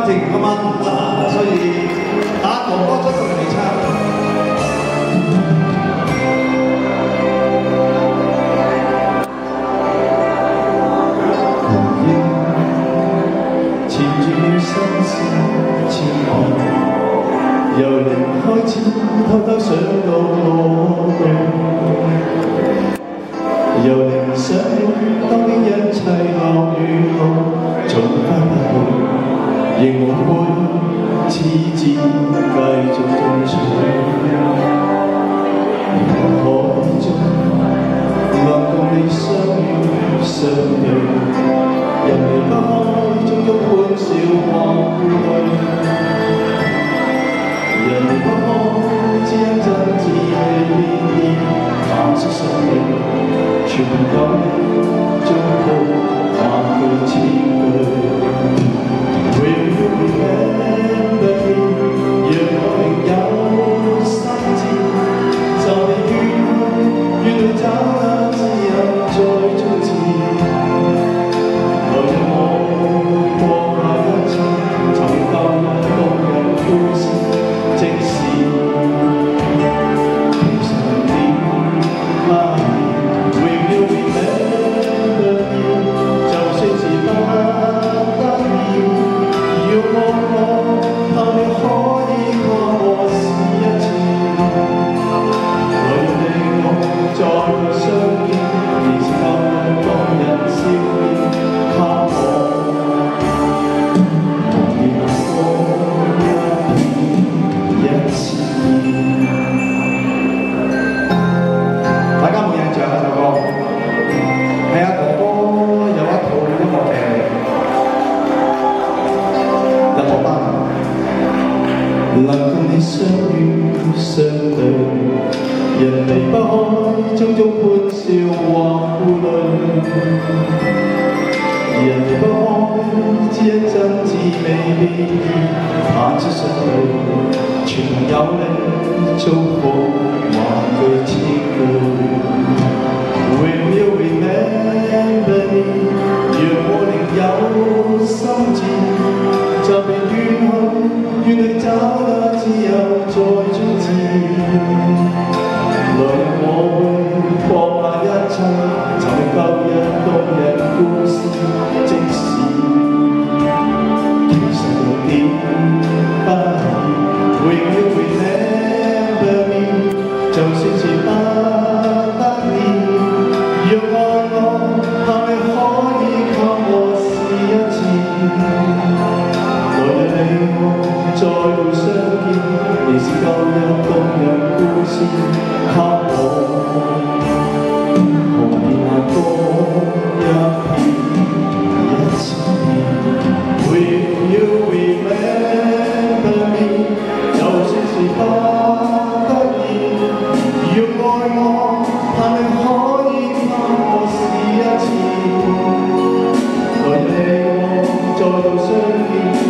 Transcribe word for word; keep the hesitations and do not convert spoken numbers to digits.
正今晚啊，所以打哥哥咗同人哋唱。 心事千萬，由零開始，偷偷想到我們，由零想起，當年一切落雨後，總翻不去，仍無悔，此戰繼續進取。人海中，能共你相遇相對，人離不開。 終於歡笑或顧慮，人離不開，只因真摯未變變，淡色生命，全有你，終鋪萬句千句。Will you remember me？ 若我仍有心志，就你遠去，遠去找那自由在終止。 能共你相遇相對，人離不開，種種歡笑或顧慮。人離不開，只因真摯未變異，坦出相對，全有你，祝福萬句千句。Will you remember me？ 若我仍有心志，就別遠去，願你找那自由在終止。來日我會放下一切，尋舊日動人故事，即使其實有點不易。Will you remember me？ 就算是不得已，若愛我，盼你可以給我試一次。來日你我再度相見，仍是舊日動人故事，給我紅遍眼光一片一次。Will you remember me？ 就算是不得已，若愛我，盼你可以給我試一次。來日你我再度相見。